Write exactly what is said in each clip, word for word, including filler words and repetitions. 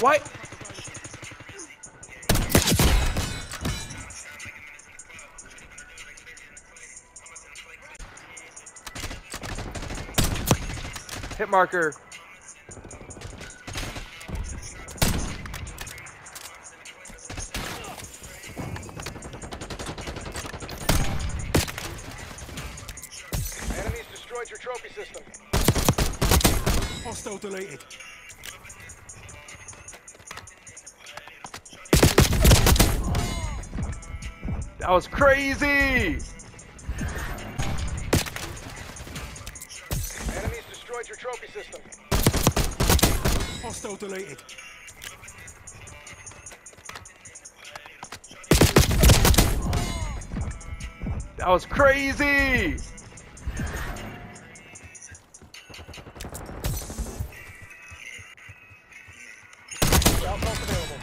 What? Hit marker. Enemies destroyed your trophy system. Hostile deleted. That was crazy! Enemies destroyed your trophy system. Hostile deleted. That was crazy! Outpost available.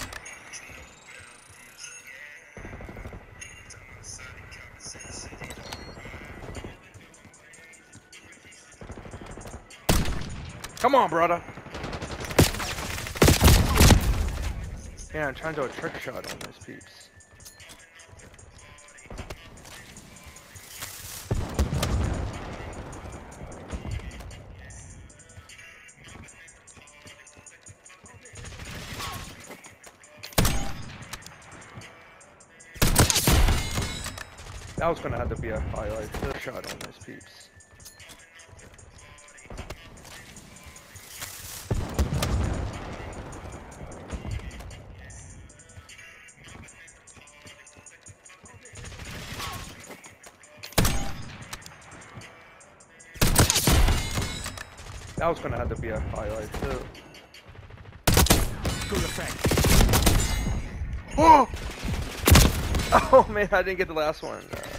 Come on, brother. Yeah, I'm trying to do a trick shot on those peeps. That was gonna have to be a highlight trick shot on those peeps. That was gonna have to be a highlight too. Good effect. Oh! Oh man, I didn't get the last one.